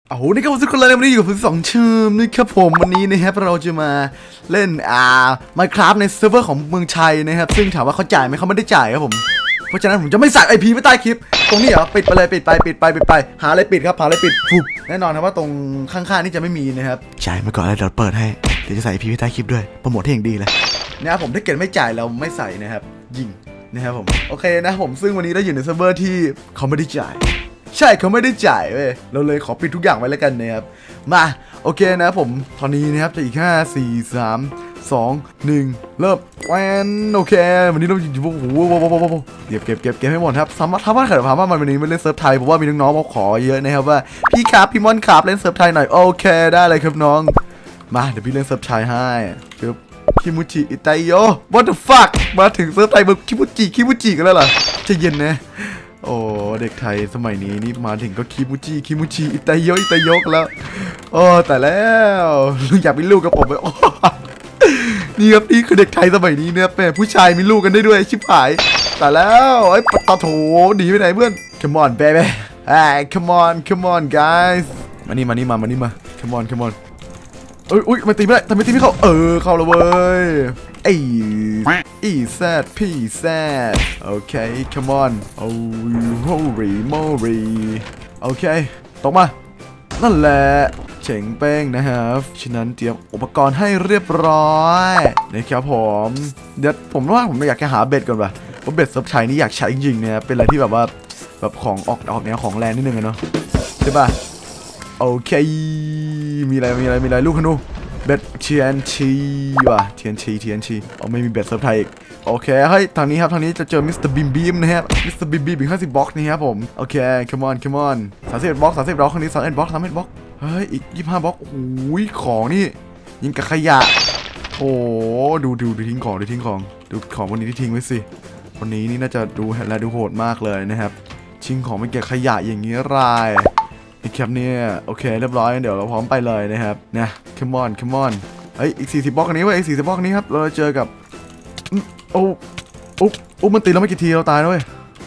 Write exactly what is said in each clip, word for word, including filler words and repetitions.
โอ้โหนี่ครับทุกคนเลยวันนี้อยู่กับผมสองเชิมนะครับผมวันนี้นะครับเราจะมาเล่นอ่า Minecraft ในเซิร์ฟเวอร์ของเมืองชัยนะครับซึ่งถามว่าเขาจ่ายไหมเขาไม่ได้จ่ายครับผมเพราะฉะนั้นผมจะไม่ใส่ ไอ พี ไว้ใต้คลิปตรงนี้เหรอปิดไปเลยปิดไปปิดไปปิดไปหาอะไรปิดครับหาอะไรปิดฟุบแน่นอนครับว่าตรงข้างๆนี่จะไม่มีนะครับจ่ายมาก่อนแล้วเดี๋ยวเปิดให้เดี๋ยวจะใส่ ไอ พี ไว้ใต้คลิปด้วยโปรโมทให้อย่างดีเลยนะครับผมถ้าเกิดไม่จ่ายเราไม่ใส่นะครับยิงนะครับผมโอเคนะผมซึ่งวันนี้เราอยู่ในเซิร์ฟเวอร์ที่เขาไม่ได้จ่ายใช่เขาไม่ได้จ่ายเว้ยเราเลยขอปิดทุกอย่างไว้แล้วกันนะครับมาโอเคนะผมตอนนี้นะครับจะอีกห้า สี่ สาม สอง หนึ่งเริ่มแวนโอเควันนี้เราอยู่โอ้โหเก็บเก็บเก็บเก็บให้หมดครับสามารถถ้าว่าเกิดถามว่ามันวันนี้มันเล่นเซิร์ฟไทยเพราะว่ามีน้องๆมาขอเยอะนะครับว่าพี่ครับพี่มอนครับเล่นเซิร์ฟไทยหน่อยโอเคได้เลยครับน้องมาเดี๋ยวพี่เล่นเซิร์ฟไทยให้ครับคิมูจิอิตาโย what the fuck มาถึงเซิร์ฟไทยมึงคิมูจิคิมูจิกันแล้วเหรอจะเย็นนะโอ้เด็กไทยสมัยนี้นี่มาถึงก็คิมูจิคิมูจิอิตาโยอิตาโยกันแล้วโอ้แต่แล้วอยากมีลูกกับผมไปโอ้นี่ครับนี่คือเด็กไทยสมัยนี้เนี่ยเป็นผู้ชายมีลูกกันได้ด้วยชิบหายแต่แล้วไอ้ปะตาโถหนีไปไหนเพื่อน come on baby hey come on come on guys มานี่มานี่มามานี่มา come on come on เอ้ยอุ้ยมันตีไม่ได้ทำไมตีไม่เข้าเออเข้าแล้วเว้ยไอ้อีแซดพี่แซดโอเค come on โอ้โหรีโมรีโอเคตกมานั่นแหละเจ๋งเป้งนะครับฉะนั้นเตรียมอุปกรณ์ให้เรียบร้อยนะครับผมเดี๋ยวผมว่าผมอยากจะหาเบ็ดก่อนว่ะเพราะเบ็ดซับไทยนี่อยากใช้จริงๆเนี่ยเป็นอะไรที่แบบว่าแบบของออกออกแนวของแรงนิดนึงเนาะใช่ป่ะโอเคมีอะไรมีอะไรมีอะไรลูกขนูเบ็ด ที เอ็น ที ว่ะ ที เอ็น ที ที เอ็น ที อ๋อไม่มีเบ็ดซับไทยอีกโอเคเฮ้ยทางนี้ครับทางนี้จะเจอมิสเตอร์บีมบีมนะครับมิสเตอร์บีมบีมอีกห้าสิบบล็อกนี่ครับผมโอเค come on come on สามสิบเอ็ดบล็อกสามสิบบล็อกครั้งนี้สามสิบเอ็ดบล็อกสามสิบเอ็ดบล็อกเฮ้ยอีกยี่สิบห้าบล็อกโอ้ยของนี่ยิงกับขยะโอ้ดูดูดูทิ้งของดูทิ้งของดูของวันนี้ที่ทิ้งไว้สิวันนี้นี่น่าจะดูและดูโหดมากเลยนะครับทิ้งของไม่เก็บขยะอย่างนี้รายอีกแคปเนี่ยโอเคเรียบร้อยเดี๋ยวเราพร้อมไปเลยนะครับเนี่ย come on come on เฮ้ยอีกสี่สิบบล็อกนี้เว้ยอีกสี่สิบบล็อกนี้ครับเราเจอกับโอ้โอ้โอ้มันตีเราไม่กี่ทีเราตายนะเว้ย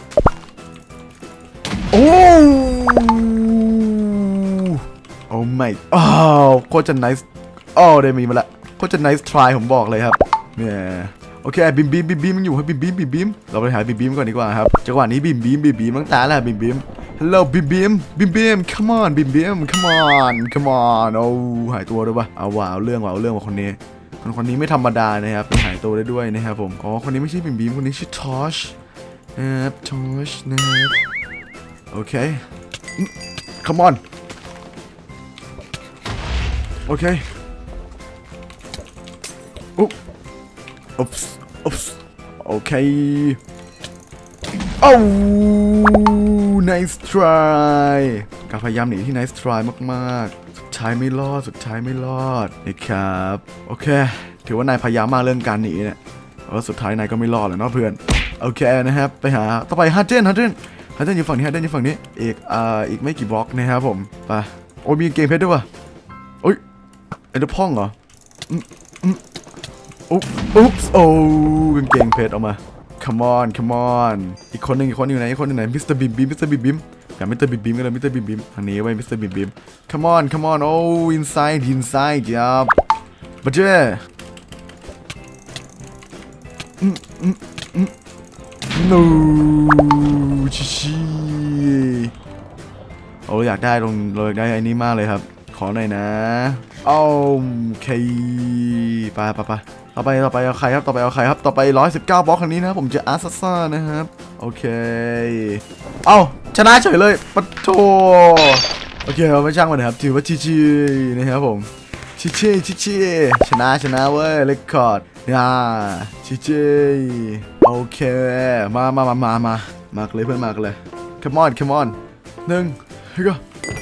โอ้โอ้ไม่อ้าวโคตรจะ nice อ้าวได้มีมาละโคตรจะ nice try ผมบอกเลยครับเนี่ยโอเคบิมบิมบิมบิมมันอยู่ให้บิมบิมบิมบิมเราไปหาบิมบิมก่อนดีกว่าครับจังหวะนี้บิมบิมบิมบิมตั้งตาแล้วบิมบิม hello บิมบิมบิมบิม come on บิมบิม come on come on โอ้หายตัวด้วยปะเอาว่ะเอาเรื่องว่ะเอาเรื่องว่ะคนนี้คนคนนี้ไม่ธรรมดานะครับเป็นหายตัวได้ด้วยนะครับผมอ๋อคนนี้ไม่ใช่บิมบิมคนนี้ชื่อทอชนะครับทอชนะครับโอเค come on โอเคอุ๊บอุ๊บอุ๊บโอเคโอ้ nice try การพยายามหนีที่ nice try มากๆสุดท้ายไม่รอดสุดท้ายไม่รอดนะครับโอเคถือว่านายพยายามมากเรื่องการหนีเนี่ยแล้วสุดท้ายนายก็ไม่รอดเลยเนาะเพื่อนโอเคนะครับไปหาต่อไปฮัตเจนฮัตเจนฮัตเจนอยู่ฝั่งนี้ฮัตเจนอยู่ฝั่งนี้อีกอ่าอีกไม่กี่บล็อกนะครับผมไปโอ้มีเกมเพชรด้วยวะโอ้ยไอ้เด็กพ่องเหรออืมอืมอุ๊บอุ๊บโอ้กางเกงเพชรออกมา come on come on อีกคนหนึ่งอีกคนอยู่ไหนอีกคนอยู่ไหนมิสเตอร์บิมบิมมิสเตอร์บิมบิมกับมิสเตอร์บิมบิมกันเลยมิสเตอร์บิมบิมทางนี้ไว้มิสเตอร์บิมบิม come on come on โอ้ inside inside ยับบัจเจ้อืมอืมอืม no ชิชิโอ้อยากได้ลงเราอยากได้ไอ้นี้มากเลยครับขอหน่อยนะโอเคไปไปไปต่อไปต่อไปเอาใครครับต่อไปเอาใครครับต่อไปหนึ่งร้อยสิบเก้าบล็อกครั้งนี้นะครับผมจะอาร์ซัสซ่านะครับโอเคเอ้าชนะเฉยเลยปะโถโอเคเราไม่ช่างมันนะครับถือว่าชิชินะครับผมชิชิชิชิชนะชนะเว้ยเรคคอร์ดอ่าชิชิโอเคมามามามามามาเลยเพื่อนมากันเลย come on come on หนึ่งเฮ้ยก็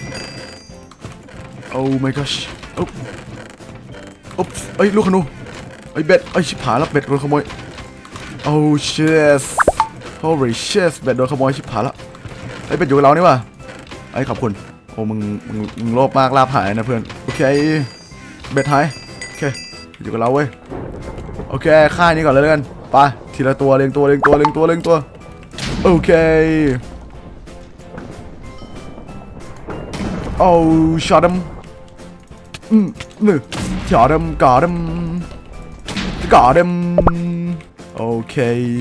โอ้ my gosh อุ๊บอุ๊บเอ้ยลูกขนูไอ้เบ็ดไอ้ชิบหายแล้วเบ็ดโดนขโมยโอ้ shit holy shit เบ็ดโดนขโมยชิบหายแล้วไอ้เบ็ดอยู่กับเรานี่ว่ะไอ้ขอบคุณโอ้มึงมึงมึงโลภมากลาภหายนะเพื่อนโอเคเบ็ดหายโอเคอยู่กับเราเว้ยโอเคฆ่านี้ก่อนเลยแล้วกันไปทีละตัวเลี้ยงตัวเลี้ยงตัวเลี้ยงตัวเลี้ยงตัวโอเคโอ้ช็อตดัมอืมนี่ช็อตดัมกอดัมกอดัมโอเค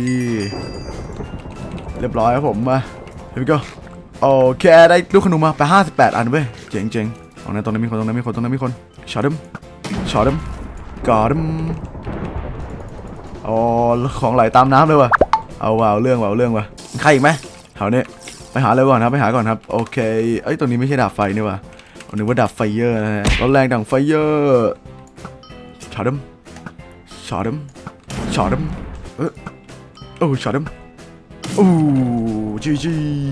เรียบร้อยครับผมมาเฮ้ยก็โอเคได้ลูกขนุนมาไปห้าสิบแปดอันเว้ยเจ๋งเจ๋งตรงนั้นตรงนั้นมีคนตรงนั้นมีคนตรงนั้นมีคนช็อตดัมช็อตดัมกอดัมอ๋อของไหลตามน้ำเลยว่ะเอาว่ะเอาเรื่องว่ะเอาเรื่องว่ะใครอีกไหมแถวนี้ไปหาเลยก่อนครับไปหาก่อนครับโอเคเอ้ยตรงนี้ไม่ใช่ดาบไฟนี่ว่ะผมนึกว่าดาบไฟเยอร์นะฮะร้อนแรงดังไฟเยอร์ช็อตดัมช็อตดัมช็อตดัมเออโอ้ช็อตดัมโอ้จีจี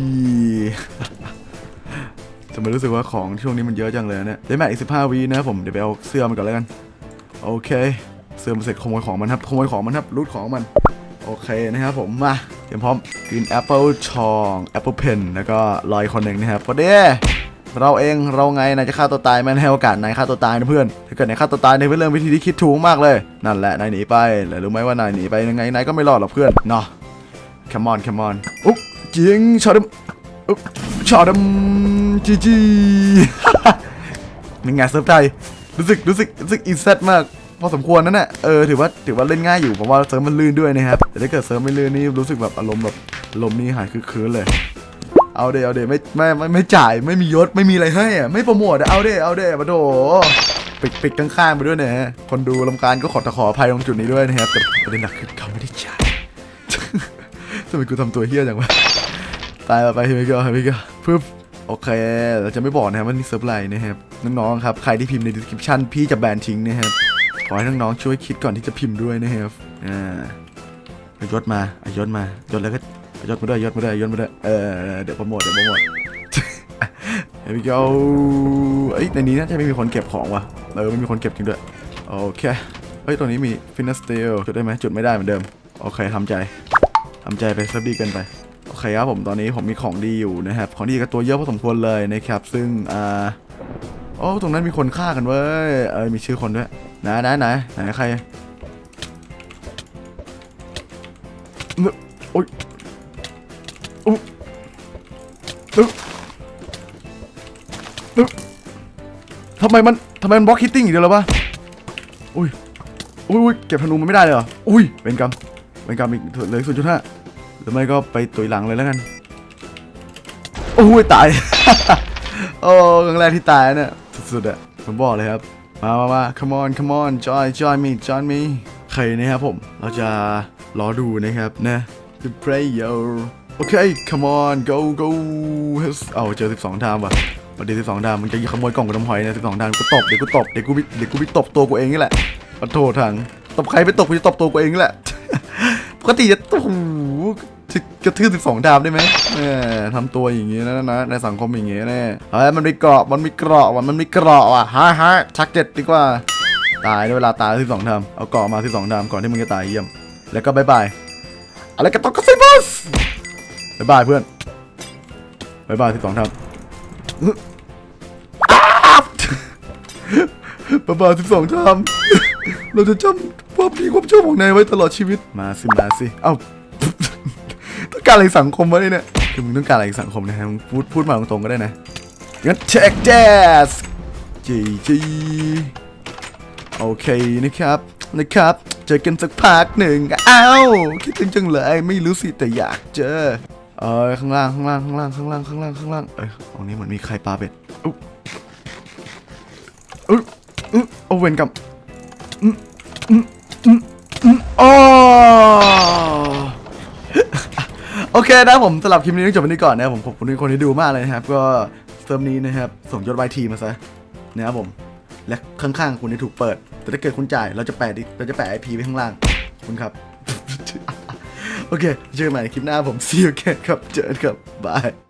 จะมารู้สึกว่าของช่วงนี้มันเยอะจังเลยเนี่ยได้แม็กอีกสิบห้าวีนะผมเดี๋ยวไปเอาเสื้อมันก่อนแล้วกันโอเคเสื้อมันเสร็จขโมยของมันครับขโมยของมันครับรูดของมันโอเคนะครับผมมาเตรียมพร้อมกินแอปเปิลชองแอปเปิลเพนแล้วก็ลอยคนหนึ่งนะครับพอดีเราเองเราไงนายจะฆ่าตัวตายมันให้โอกาสนายฆ่าตัวตายนะเพื่อนถ้าเกิดนายฆ่าตัวตายในเป็นเรื่องวิธีที่คิดถูกมากเลยนั่นแหละนายหนีไปแต่รู้ไหมว่านายหนีไปยังไงนายก็ไม่รอดหรอกเพื่อนเนาะ come on come on อุ๊บจริงช็อตดมอุ๊บช็อตดมจีจีนี่ไงเซิร์ฟไทยรู้สึกรู้สึกรู้สึกอินเซตมากพอสมควรนั่นแหละเออถือว่าถือว่าเล่นง่ายอยู่เพราะว่าเซิร์ฟมันลื่นด้วยนะครับแต่ถ้าเกิดเซิร์ฟไม่ลื่นนี่รู้สึกแบบอารมณ์แบบอารมณ์นี่หายคืนเลยเอาเดเอาเดไม่ไม่ไม่ไม่จ่ายไม่มียศไม่มีอะไรให้อะไม่โปรโมทเอาเดเอาเดมาโถปิดปิดข้างๆไปด้วยนะคนดูรำคาญก็ขอตะขออภัยตรงจุดนี้ด้วยนะครับแต่ประเด็นหลักคือเขาไม่ได้จ่ายทำไมกูทำตัวเฮี้ยจังวะตายไปเฮ้ยก็เฮ้ยก็ปึ๊บโอเคเราจะไม่บอกนะครับว่านี่เซิร์ฟไรนะครับน้องๆครับใครที่พิมพ์ใน description พี่จะแบนทิ้งนะครับขอให้น้องๆช่วยคิดก่อนที่จะพิมพ์ด้วยนะครับอ่ายศมายศมายศแล้วก็ยศมาด้วยยศมาด้วยยศมาด้วยเออเดี๋ยวโปรโมทเดี๋ยวโปรโมทเฮ้ยก็เอ้ยในนี้น่าจะไม่มีคนเก็บของว่ะเออไม่มีคนเก็บจริงด้วยโอเคเฮ้ยตรงนี้มีฟินสเตลจุดได้ไหมจุดไม่ได้เหมือนเดิมโอเคทำใจทำใจไปซับดีเกินไปโอเคครับผมตอนนี้ผมมีของดีอยู่นะครับของดีกับตัวเยอะพอสมควรเลยนะครับซึ่งอ่าโอ้ตรงนั้นมีคนฆ่ากันเว้ยเออมีชื่อคนด้วยไหนไหนไหนไหนใครโอ้ยอุ๊บอุ๊บอุ๊บทำไมมันทำไมมันบล็อกฮิตติ้งอีกเดียวแล้วปะอุ้ยอุ้ยเก็บธนูมันไม่ได้เลยเหรออุ้ยเป็นกรรมเป็นกรรมอีกเหลือศูนย์จุดห้าหรือไม่ก็ไปตุยหลังเลยแล้วกันโอ้ยตายโอ้ครั้งแรกที่ตายเนี่ยสุดๆอะผมบอกเลยครับมามามา come on come on join join me join me ใครนะครับผมเราจะรอดูนะครับนะ the player โอเค come on go go เอาเจอสิบสองดาวว่ะมาดีสิบสองดาวมึงจะขโมยกล่องกูทำหอยนะสิบสองดาวกูตบเดี๋ยวกูตบเดี๋ยวกูเดี๋ยวกูไปตบตัวกูเองนี่แหละขอโทษทางตบใครไปตบกูจะตบตัวกูเองนี่แหละปกติจะโอ้โหจะกระทืบสิบสองดาวได้ไหมเนี่ยทำตัวอย่างงี้นะนะในสังคมอย่างงี้แน่เฮ้ยมันมีเกราะมันมีเกราะว่ะมันมีเกราะว่ะฮ่าฮ่าชักเจ็ดดีกว่าตายในเวลาตายสิบสองดาวเอาเกราะมาสิบสองดาวก่อนที่มึงจะตายเยี่ยมแล้วก็บายบายอะไรกันต้องก็ไซบอสบายบายเพื่อนบายบายสิบสองดาวบายบายสิบสองดาวเราจะจำความดีความชั่วของนายไว้ตลอดชีวิตมาสิมาสิเอ้าต้องการอะไรสังคมวะเนี่ยคือมึงต้องการอะไรสังคมนะฮะมึงพูดพูดมาตรงๆก็ได้นะงั้นเช็คแจ๊สจีจีโอเคนะครับนะครับเจอกันสักพักหนึ่งอ้าวคิดถึงจังเลยไม่รู้สิแต่อยากเจอเออข้างล่างข้างล่างข้างล่างข้างล่างข้างล่างข้างล่างเอ้ยตรงนี้เหมือนมีใครปาเบ็ดอุ๊บอุ๊บอุ๊บเอาเวนกับอืมอืมอืมอืมอ๋อโอเคนะผมสำหรับคลิปนี้ต้องจบไปนี้ก่อนนะผมขอบคุณทุกคนที่ดูมากเลยนะครับก็เติมนี้นะครับส่งยศไวทีมาซะนะครับผมและข้างๆคุณได้ถูกเปิดแต่ถ้าเกิดคุณจ่ายเราจะแปะดิเราจะแปะไอพีไว้ข้างล่างคุณครับโอเคเจอกันใหม่ในคลิปหน้าผม see you again ครับเจอกันครับบาย